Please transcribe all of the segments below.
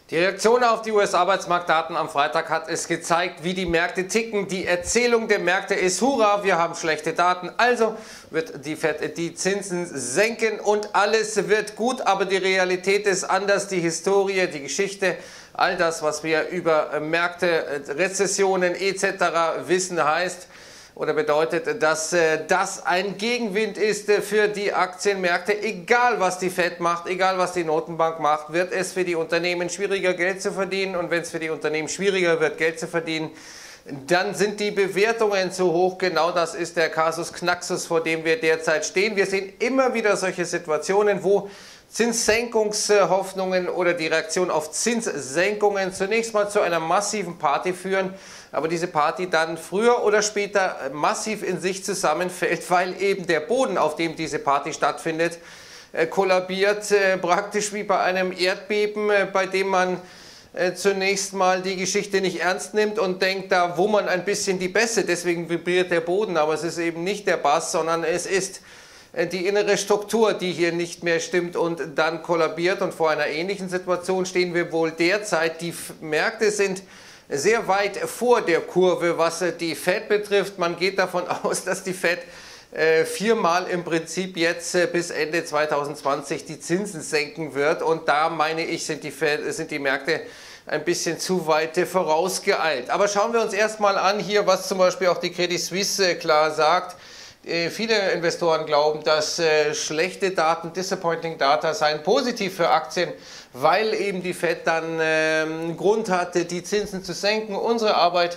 Die Reaktion auf die US-Arbeitsmarktdaten am Freitag hat es gezeigt, wie die Märkte ticken. Die Erzählung der Märkte ist, hurra, wir haben schlechte Daten, also wird die Fed die Zinsen senken und alles wird gut. Aber die Realität ist anders, die Historie, die Geschichte, all das, was wir über Märkte, Rezessionen etc. wissen, heißt oder bedeutet, dass das ein Gegenwind ist für die Aktienmärkte. Egal was die Fed macht, egal was die Notenbank macht, wird es für die Unternehmen schwieriger, Geld zu verdienen. Und wenn es für die Unternehmen schwieriger wird, Geld zu verdienen, dann sind die Bewertungen zu hoch. Genau das ist der Kasus Knaxus, vor dem wir derzeit stehen. Wir sehen immer wieder solche Situationen, wo Zinssenkungshoffnungen oder die Reaktion auf Zinssenkungen zunächst mal zu einer massiven Party führen, aber diese Party dann früher oder später massiv in sich zusammenfällt, weil eben der Boden, auf dem diese Party stattfindet, kollabiert, praktisch wie bei einem Erdbeben, bei dem man zunächst mal die Geschichte nicht ernst nimmt und denkt, da wummern ein bisschen die Bässe, deswegen vibriert der Boden, aber es ist eben nicht der Bass, sondern es ist die innere Struktur, die hier nicht mehr stimmt und dann kollabiert. Und vor einer ähnlichen Situation stehen wir wohl derzeit. Die Märkte sind sehr weit vor der Kurve, was die Fed betrifft. Man geht davon aus, dass die Fed viermal im Prinzip jetzt bis Ende 2020 die Zinsen senken wird. Und da meine ich, sind die Märkte ein bisschen zu weit vorausgeeilt. Aber schauen wir uns erstmal an hier, was zum Beispiel auch die Credit Suisse klar sagt. Viele Investoren glauben, dass schlechte Daten, disappointing Data, seien positiv für Aktien, weil eben die Fed dann Grund hatte, die Zinsen zu senken. Unsere Arbeit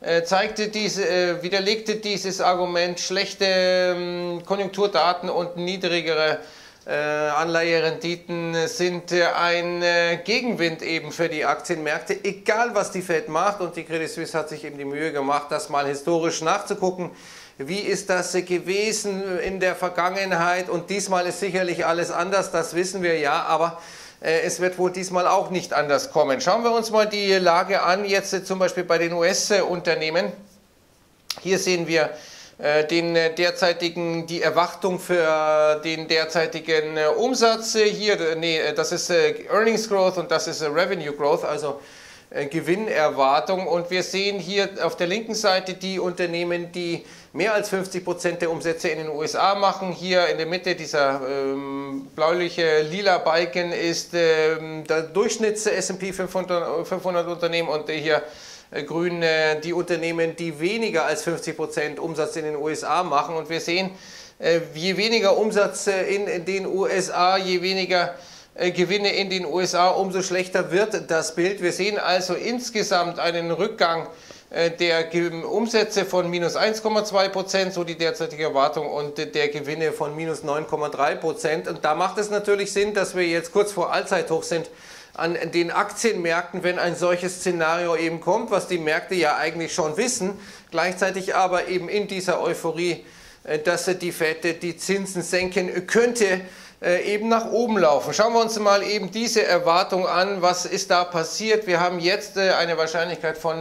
widerlegte dieses Argument. Schlechte Konjunkturdaten und niedrigere Anleiherenditen sind ein Gegenwind eben für die Aktienmärkte, egal was die Fed macht. Und die Credit Suisse hat sich eben die Mühe gemacht, das mal historisch nachzugucken. Wie ist das gewesen in der Vergangenheit? Und diesmal ist sicherlich alles anders, das wissen wir ja, aber es wird wohl diesmal auch nicht anders kommen. Schauen wir uns mal die Lage an, jetzt zum Beispiel bei den US-Unternehmen. Hier sehen wir die Erwartung für den derzeitigen Umsatz. Das ist Earnings Growth und das ist Revenue Growth, also Gewinnerwartung. Und wir sehen hier auf der linken Seite die Unternehmen, die mehr als 50% der Umsätze in den USA machen. Hier in der Mitte dieser bläuliche lila Balken ist der Durchschnitts S&P 500 Unternehmen und hier grün die Unternehmen, die weniger als 50% Umsatz in den USA machen. Und wir sehen, je weniger Umsatz in den USA, je weniger Gewinne in den USA, umso schlechter wird das Bild. Wir sehen also insgesamt einen Rückgang der Umsätze von minus 1,2%, so die derzeitige Erwartung, und der Gewinne von minus 9,3%. Und da macht es natürlich Sinn, dass wir jetzt kurz vor Allzeithoch sind an den Aktienmärkten, wenn ein solches Szenario eben kommt, was die Märkte ja eigentlich schon wissen, gleichzeitig aber eben in dieser Euphorie, dass die Fed die Zinsen senken könnte, eben nach oben laufen. Schauen wir uns mal eben diese Erwartung an. Was ist da passiert? Wir haben jetzt eine Wahrscheinlichkeit von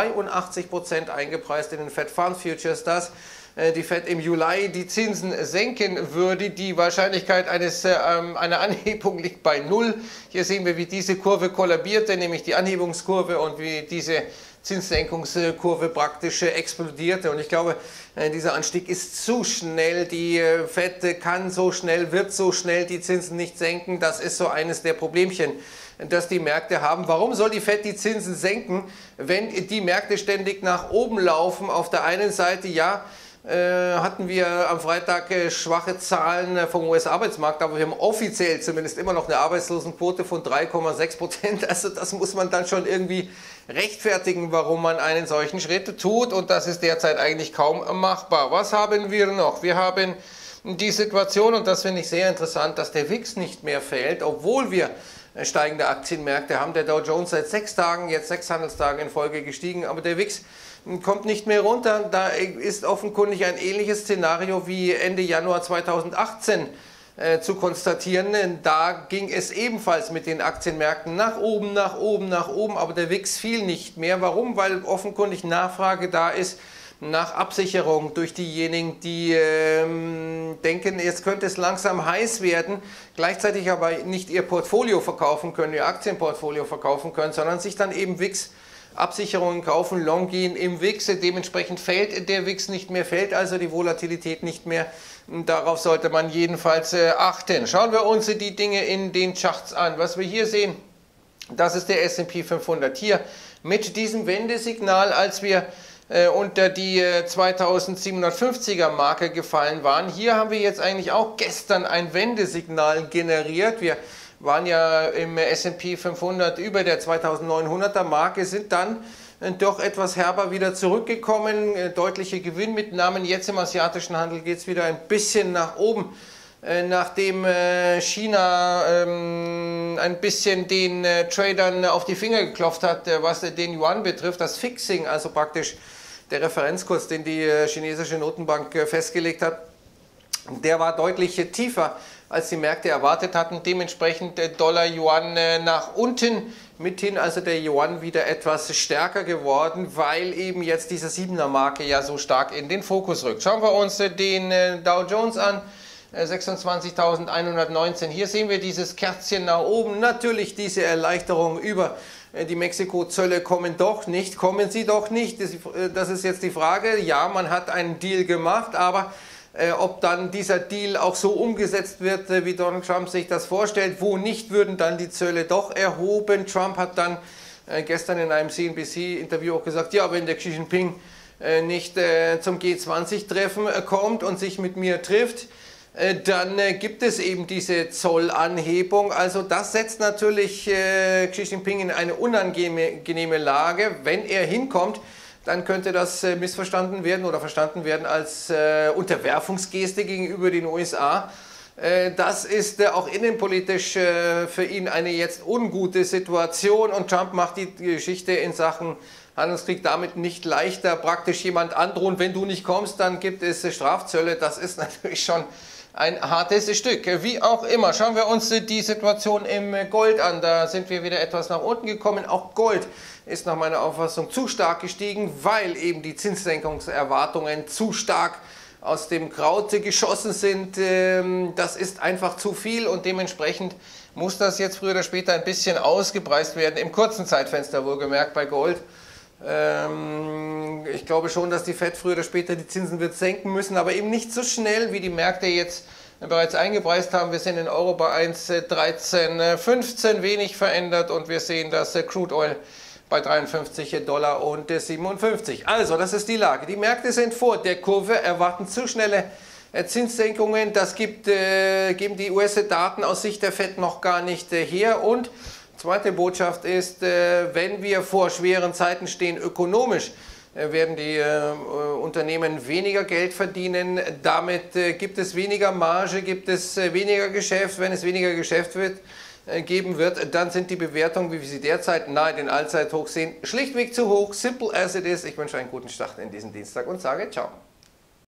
82% eingepreist in den Fed Fund Futures, dass die Fed im Juli die Zinsen senken würde. Die Wahrscheinlichkeit einer Anhebung liegt bei 0. Hier sehen wir, wie diese Kurve kollabierte, nämlich die Anhebungskurve, und wie diese Zinssenkungskurve praktisch explodierte. Und ich glaube, dieser Anstieg ist zu schnell. Die Fed wird so schnell die Zinsen nicht senken. Das ist so eines der Problemchen, das die Märkte haben. Warum soll die Fed die Zinsen senken, wenn die Märkte ständig nach oben laufen? Auf der einen Seite, ja, hatten wir am Freitag schwache Zahlen vom US-Arbeitsmarkt, aber wir haben offiziell zumindest immer noch eine Arbeitslosenquote von 3,6%. Also das muss man dann schon irgendwie rechtfertigen, warum man einen solchen Schritt tut, und das ist derzeit eigentlich kaum machbar. Was haben wir noch? Wir haben die Situation, und das finde ich sehr interessant, dass der WIX nicht mehr fällt, obwohl wir steigende Aktienmärkte haben. Der Dow Jones seit 6 Tagen, jetzt 6 Handelstagen in Folge gestiegen, aber der WIX kommt nicht mehr runter. Da ist offenkundig ein ähnliches Szenario wie Ende Januar 2018 zu konstatieren. Da ging es ebenfalls mit den Aktienmärkten nach oben, nach oben, nach oben, aber der WIX fiel nicht mehr. Warum? Weil offenkundig Nachfrage da ist nach Absicherung durch diejenigen, die denken, jetzt könnte es langsam heiß werden, gleichzeitig aber nicht ihr Portfolio verkaufen können, ihr Aktienportfolio verkaufen können, sondern sich dann eben WIX-Absicherungen kaufen, long gehen im WIX. Dementsprechend fällt der WIX nicht mehr, fällt also die Volatilität nicht mehr. Darauf sollte man jedenfalls achten. Schauen wir uns die Dinge in den Charts an. Was wir hier sehen, das ist der S&P 500. Hier mit diesem Wendesignal, als wir unter die 2750er Marke gefallen waren. Hier haben wir jetzt eigentlich auch gestern ein Wendesignal generiert. Wir waren ja im S&P 500 über der 2900er Marke, sind dann doch etwas herber wieder zurückgekommen. Deutliche Gewinnmitnahmen. Jetzt im asiatischen Handel geht es wieder ein bisschen nach oben, nachdem China ein bisschen den Tradern auf die Finger geklopft hat, was den Yuan betrifft. Das Fixing, also praktisch der Referenzkurs, den die chinesische Notenbank festgelegt hat, der war deutlich tiefer, als die Märkte erwartet hatten. Dementsprechend Dollar-Yuan nach unten, mithin also der Yuan wieder etwas stärker geworden, weil eben jetzt diese 7er-Marke ja so stark in den Fokus rückt. Schauen wir uns den Dow Jones an. 26.119. Hier sehen wir dieses Kerzchen nach oben. Natürlich diese Erleichterung über die Mexiko-Zölle kommen sie doch nicht. Das ist jetzt die Frage. Ja, man hat einen Deal gemacht, aber ob dann dieser Deal auch so umgesetzt wird, wie Donald Trump sich das vorstellt, wo nicht, würden dann die Zölle doch erhoben. Trump hat dann gestern in einem CNBC-Interview auch gesagt, ja, wenn der Xi Jinping nicht zum G20-Treffen kommt und sich mit mir trifft, dann gibt es eben diese Zollanhebung. Also das setzt natürlich Xi Jinping in eine unangenehme Lage. Wenn er hinkommt, dann könnte das missverstanden werden oder verstanden werden als Unterwerfungsgeste gegenüber den USA. Das ist auch innenpolitisch für ihn eine jetzt ungute Situation und Trump macht die Geschichte in Sachen Handelskrieg damit nicht leichter. Praktisch jemand androhen, wenn du nicht kommst, dann gibt es Strafzölle. Das ist natürlich schon ein hartes Stück. Wie auch immer, schauen wir uns die Situation im Gold an. Da sind wir wieder etwas nach unten gekommen. Auch Gold ist nach meiner Auffassung zu stark gestiegen, weil eben die Zinssenkungserwartungen zu stark aus dem Kraut geschossen sind. Das ist einfach zu viel und dementsprechend muss das jetzt früher oder später ein bisschen ausgepreist werden, im kurzen Zeitfenster wohlgemerkt bei Gold. Ich glaube schon, dass die Fed früher oder später die Zinsen wird senken müssen, aber eben nicht so schnell, wie die Märkte jetzt bereits eingepreist haben. Wir sind in Euro bei 1,1315, wenig verändert und wir sehen das Crude Oil bei 53 Dollar und 57. Also, das ist die Lage. Die Märkte sind vor der Kurve, erwarten zu schnelle Zinssenkungen. Das geben die US-Daten aus Sicht der Fed noch gar nicht her. Und zweite Botschaft ist, wenn wir vor schweren Zeiten stehen ökonomisch, werden die Unternehmen weniger Geld verdienen. Damit gibt es weniger Marge, gibt es weniger Geschäft. Wenn es weniger Geschäft geben wird, dann sind die Bewertungen, wie wir sie derzeit nahe den Allzeithochs sehen, schlichtweg zu hoch. Simple as it is. Ich wünsche einen guten Start in diesen Dienstag und sage ciao.